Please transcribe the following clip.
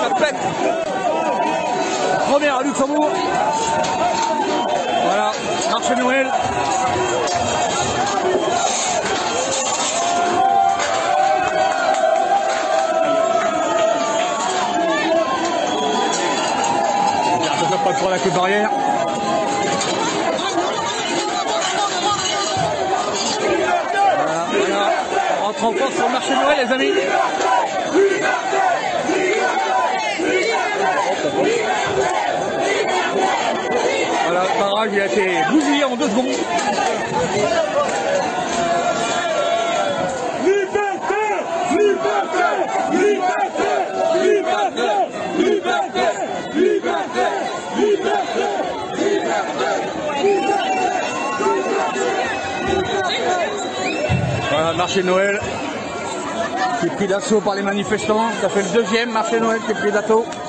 ça pète. Première à Luxembourg. Voilà, marché de Noël. Pas de problème avec les barrières. Voilà. On rentre en force sur le marché de Noël, les amis. Voilà, le parage il a été bousillé en 2 secondes. Voilà, marché de Noël qui est pris d'assaut par les manifestants. Ça fait le 2e marché de Noël qui est pris d'assaut.